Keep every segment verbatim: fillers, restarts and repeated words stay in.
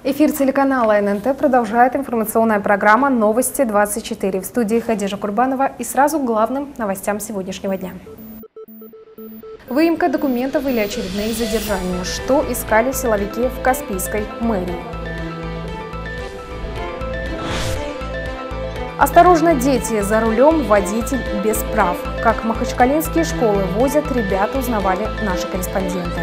Эфир телеканала эн эн тэ продолжает информационная программа «Новости двадцать четыре». В студии Хадижа Курбанова и сразу к главным новостям сегодняшнего дня. Выемка документов или очередные задержания. Что искали силовики в Каспийской мэрии? Осторожно, дети, за рулем водитель без прав. Как махачкалинские школы возят ребят, узнавали наши корреспонденты.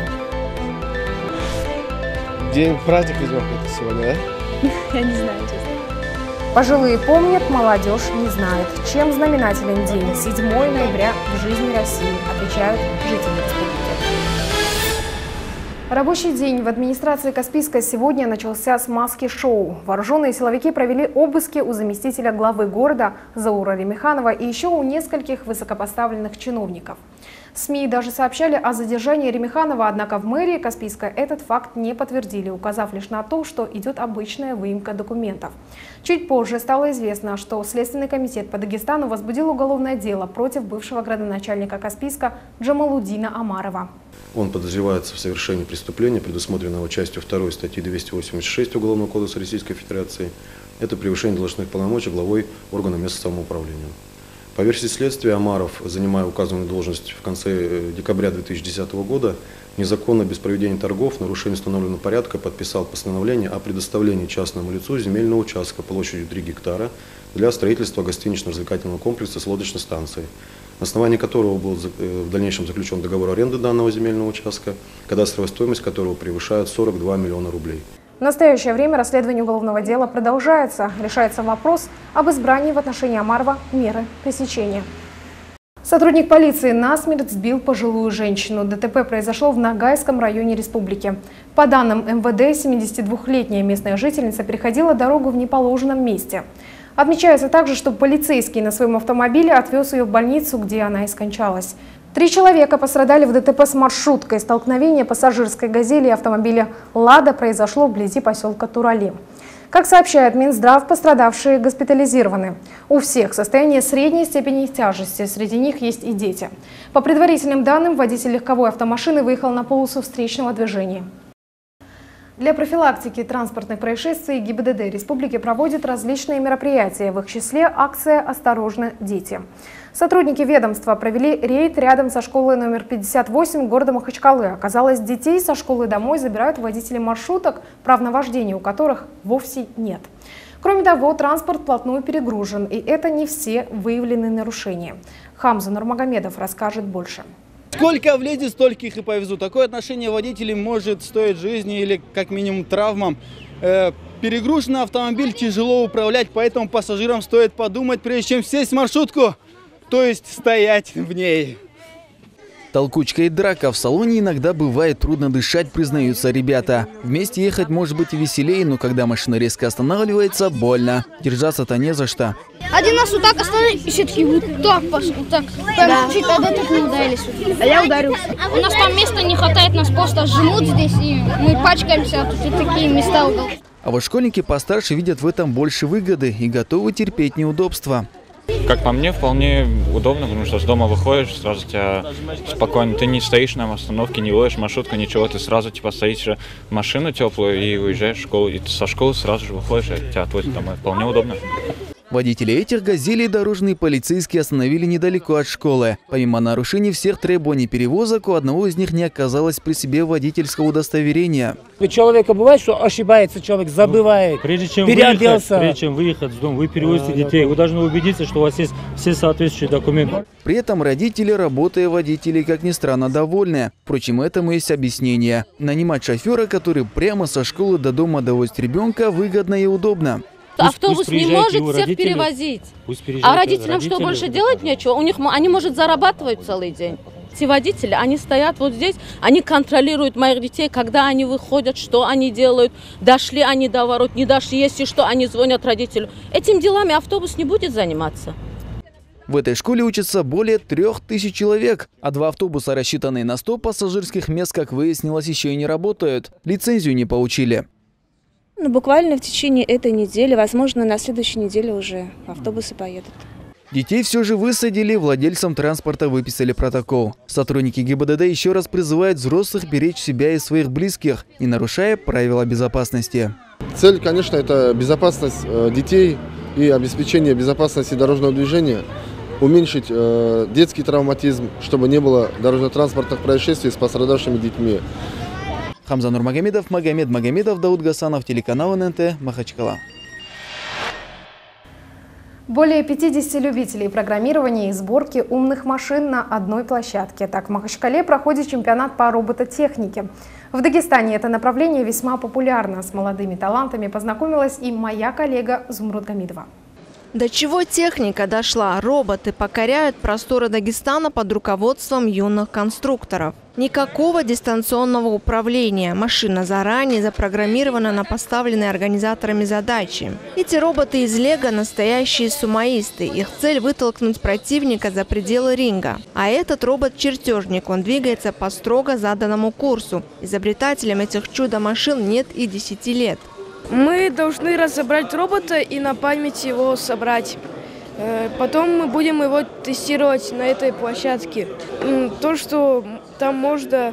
День праздник, видимо, это сегодня, да? Я не знаю, честно. Пожилые помнят, молодежь не знает. Чем знаменателен день седьмого ноября в жизни России, отвечают жители республики. Рабочий день в администрации Каспийска сегодня начался с маски-шоу. Вооруженные силовики провели обыски у заместителя главы города Заура Ремиханова и еще у нескольких высокопоставленных чиновников. СМИ даже сообщали о задержании Ремиханова, однако в мэрии Каспийска этот факт не подтвердили, указав лишь на то, что идет обычная выемка документов. Чуть позже стало известно, что Следственный комитет по Дагестану возбудил уголовное дело против бывшего градоначальника Каспийска Джамалудина Амарова. Он подозревается в совершении преступления, предусмотренного частью второй статьи двести восемьдесят шесть Уголовного кодекса Российской Федерации. Это превышение должностных полномочий главой органа местного самоуправления. По версии следствия, Амаров, занимая указанную должность в конце декабря две тысячи десятого года, незаконно, без проведения торгов, в нарушении установленного порядка, подписал постановление о предоставлении частному лицу земельного участка площадью три гектара для строительства гостинично-развлекательного комплекса с лодочной станцией, на основании которого был в дальнейшем заключен договор аренды данного земельного участка, кадастровая стоимость которого превышает сорок два миллиона рублей. В настоящее время расследование уголовного дела продолжается. Решается вопрос об избрании в отношении Амарова меры пресечения. Сотрудник полиции насмерть сбил пожилую женщину. ДТП произошло в Ногайском районе республики. По данным эм вэ дэ, семидесятидвухлетняя местная жительница переходила дорогу в неположенном месте. Отмечается также, что полицейский на своем автомобиле отвез ее в больницу, где она и скончалась. Три человека пострадали в ДТП с маршруткой. Столкновение пассажирской «Газели» и автомобиля «Лада» произошло вблизи поселка Турали. Как сообщает Минздрав, пострадавшие госпитализированы. У всех состояние средней степени тяжести, среди них есть и дети. По предварительным данным, водитель легковой автомашины выехал на полосу встречного движения. Для профилактики транспортных происшествий гэ и бэ дэ дэ республики проводит различные мероприятия, в их числе акция «Осторожно, дети». Сотрудники ведомства провели рейд рядом со школой номер пятьдесят восемь города Махачкалы. Оказалось, детей со школы домой забирают водители маршруток, прав на вождение у которых вовсе нет. Кроме того, транспорт вплотную перегружен, и это не все выявленные нарушения. Хамза Нурмагомедов расскажет больше. Сколько влезет, столько их и повезу. Такое отношение водителей может стоить жизни или как минимум травмам. Э, перегруженный автомобиль тяжело управлять, поэтому пассажирам стоит подумать, прежде чем сесть в маршрутку, то есть стоять в ней. Толкучка и драка в салоне иногда бывает трудно дышать, признаются ребята. Вместе ехать может быть и веселее, но когда машина резко останавливается, больно. Держаться-то не за что. Один нас вот так остановил, и все таки вот так пошел, вот так. Да. Чуть тогда так не ударились. А я ударился. У нас там места не хватает, нас просто жмут здесь, и мы пачкаемся, а тут и такие места угол. А вот школьники постарше видят в этом больше выгоды и готовы терпеть неудобства. Как по мне, вполне удобно, потому что с дома выходишь, сразу тебя спокойно, ты не стоишь на остановке, не ловишь маршрутку, ничего, ты сразу типа стоишь в машину теплую и уезжаешь в школу, и ты со школы сразу же выходишь, и тебя отвозят домой. Вполне удобно. Водители этих «Газелей» дорожные полицейские остановили недалеко от школы. Помимо нарушений всех требований перевозок, у одного из них не оказалось при себе водительского удостоверения. У человека бывает, что ошибается человек, забывает, прежде чем переоделся. Выехать, прежде чем выехать с дома, вы перевозите да, детей, да, вы должны убедиться, что у вас есть все соответствующие документы. При этом родители, работая водителей, как ни странно, довольны. Впрочем, этому есть объяснение. Нанимать шофера, который прямо со школы до дома довозит ребенка, выгодно и удобно. Пусть, Автобус пусть не может всех родители, перевозить. А родителям родители, что, больше делать нечего? У них, они, может, зарабатывают целый день. Эти водители, они стоят вот здесь, они контролируют моих детей, когда они выходят, что они делают, дошли они до ворот, не дошли, если что, они звонят родителю. Этим делами автобус не будет заниматься. В этой школе учатся более трех тысяч человек, а два автобуса, рассчитанные на сто пассажирских мест, как выяснилось, еще и не работают. Лицензию не получили. Ну, буквально в течение этой недели, возможно, на следующей неделе уже автобусы поедут. Детей все же высадили, владельцам транспорта выписали протокол. Сотрудники гэ и бэ дэ дэ еще раз призывают взрослых беречь себя и своих близких, не нарушая правила безопасности. Цель, конечно, это безопасность детей и обеспечение безопасности дорожного движения, уменьшить э, детский травматизм, чтобы не было дорожно-транспортных происшествий с пострадавшими детьми. Хамза Нурмагомедов, Магомед Магомедов, Дауд Гасанов, телеканал эн эн тэ, Махачкала. Более пятидесяти любителей программирования и сборки умных машин на одной площадке. Так в Махачкале проходит чемпионат по робототехнике. В Дагестане это направление весьма популярно. С молодыми талантами познакомилась и моя коллега Зумруд Гамидова. До чего техника дошла? Роботы покоряют просторы Дагестана под руководством юных конструкторов. Никакого дистанционного управления. Машина заранее запрограммирована на поставленные организаторами задачи. Эти роботы из лего – настоящие сумоисты. Их цель – вытолкнуть противника за пределы ринга. А этот робот-чертежник, он двигается по строго заданному курсу. Изобретателям этих чудо-машин нет и десяти лет. Мы должны разобрать робота и на память его собрать. Потом мы будем его тестировать на этой площадке. То, что там можно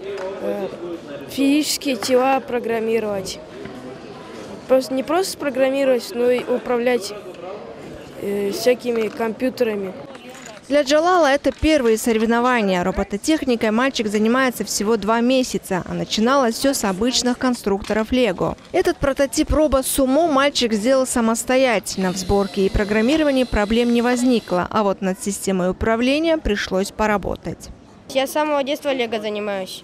физические тела программировать. Просто не просто программировать, но и управлять всякими компьютерами. Для Джалала это первые соревнования. Робототехникой мальчик занимается всего два месяца, а начиналось все с обычных конструкторов Лего. Этот прототип робо-сумо мальчик сделал самостоятельно. В сборке и программировании проблем не возникло, а вот над системой управления пришлось поработать. Я с самого детства Лего занимаюсь.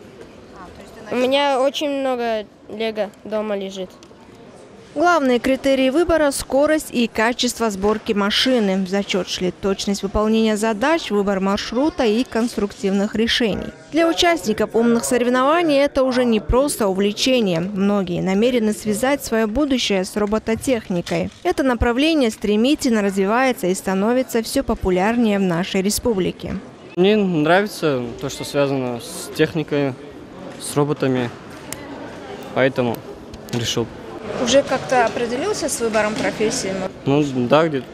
У меня очень много Лего дома лежит. Главные критерии выбора – скорость и качество сборки машины. В зачет шли точность выполнения задач, выбор маршрута и конструктивных решений. Для участников умных соревнований это уже не просто увлечение. Многие намерены связать свое будущее с робототехникой. Это направление стремительно развивается и становится все популярнее в нашей республике. Мне нравится то, что связано с техникой, с роботами, поэтому решил. Уже как-то определился с выбором профессии? Ну да, где-то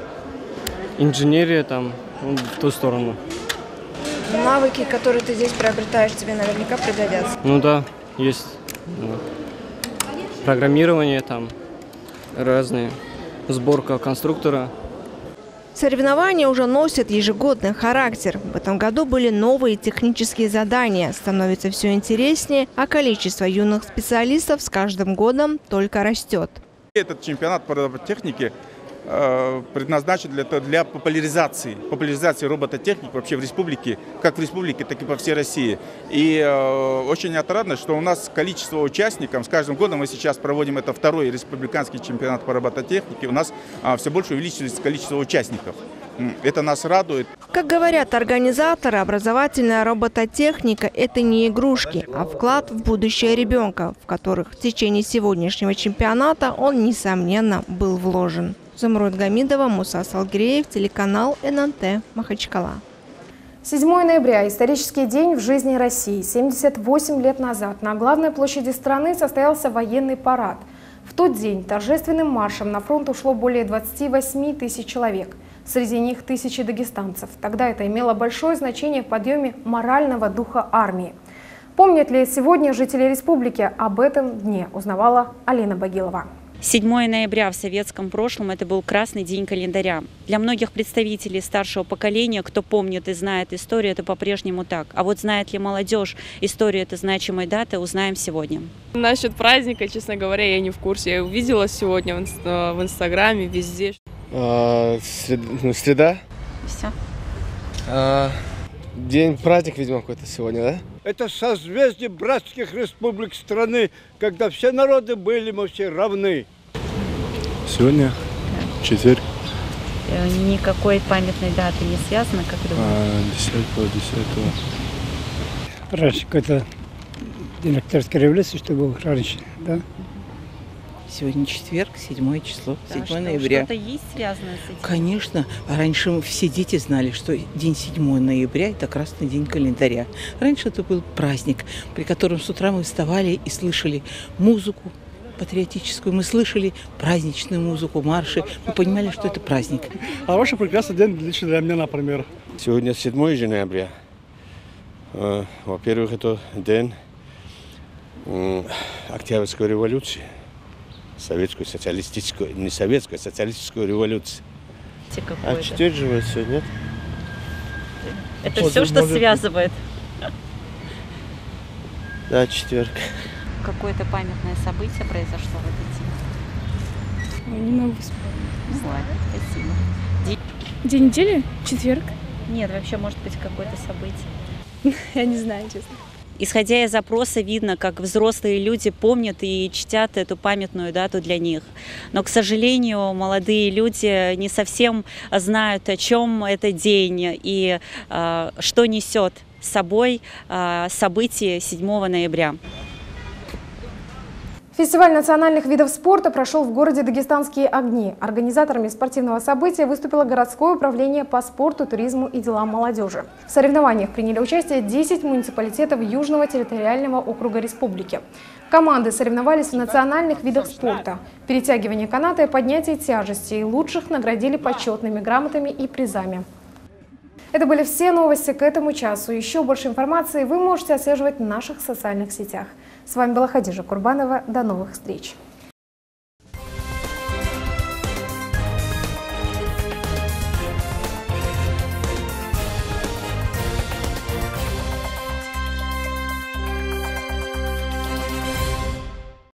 инженерия там, ну, в ту сторону. Навыки, которые ты здесь приобретаешь, тебе наверняка пригодятся. Ну да, есть ну, программирование там, разные, сборка конструктора. Соревнования уже носят ежегодный характер. В этом году были новые технические задания. Становится все интереснее, а количество юных специалистов с каждым годом только растет. Этот чемпионат по робототехнике э, предназначен для, для популяризации, популяризации робототехники вообще в республике, как в республике, так и по всей России. И э, очень отрадно, что у нас количество участников, с каждым годом мы сейчас проводим это второй республиканский чемпионат по робототехнике, у нас э, все больше увеличилось количество участников. Это нас радует. Как говорят организаторы, образовательная робототехника – это не игрушки, а вклад в будущее ребенка, в которых в течение сегодняшнего чемпионата он, несомненно, был вложен. Зумруд Гамидова, Муса Салгиреев, телеканал эн эн тэ, Махачкала. седьмое ноября – исторический день в жизни России. семьдесят восемь лет назад на главной площади страны состоялся военный парад. В тот день торжественным маршем на фронт ушло более двадцати восьми тысяч человек. Среди них тысячи дагестанцев. Тогда это имело большое значение в подъеме морального духа армии. Помнят ли сегодня жители республики об этом дне, узнавала Алина Багилова. седьмое ноября в советском прошлом это был красный день календаря. Для многих представителей старшего поколения, кто помнит и знает историю, это по-прежнему так. А вот знает ли молодежь историю этой значимой даты, узнаем сегодня. Насчет праздника, честно говоря, я не в курсе. Я увидела сегодня в, инст- в Инстаграме, везде. А, среда, ну, среда. Все. А, день, праздник, видимо, какой-то сегодня, да? Это созвездие братских республик страны, когда все народы были мы все равны. Сегодня четверг. Никакой памятной даты не связано, как думаешь? десятого, десятого. Раньше какой-то день Октябрьской революции, что был раньше, да? Сегодня четверг, седьмое число, да, седьмое что, ноября. Что-то есть связанное с этим? Конечно. А раньше все дети знали, что день седьмое ноября – это красный день календаря. Раньше это был праздник, при котором с утра мы вставали и слышали музыку патриотическую. Мы слышали праздничную музыку, марши. Мы понимали, что это праздник. Хороший, прекрасный день лично для меня, например. Сегодня седьмое ноября. Во-первых, это день Октябрьской революции. советскую социалистическую, не советскую, а социалистическую революцию. А четверг же вы сегодня, нет? Это все, что связывает. Да, четверг. Какое-то памятное событие произошло в этот день? Не могу вспомнить. Ну ладно, спасибо. День... День недели? Четверг? Нет, вообще может быть какое-то событие. Я не знаю, честно. Исходя из опроса, видно, как взрослые люди помнят и чтят эту памятную дату для них. Но, к сожалению, молодые люди не совсем знают, о чем этот день и э, что несет с собой э, событие седьмого ноября. Фестиваль национальных видов спорта прошел в городе Дагестанские огни. Организаторами спортивного события выступило городское управление по спорту, туризму и делам молодежи. В соревнованиях приняли участие десять муниципалитетов Южного территориального округа республики. Команды соревновались в национальных видах спорта. Перетягивание каната и поднятие тяжести. И лучших наградили почетными грамотами и призами. Это были все новости к этому часу. Еще больше информации вы можете отслеживать в наших социальных сетях. С вами была Хадижа Курбанова. До новых встреч!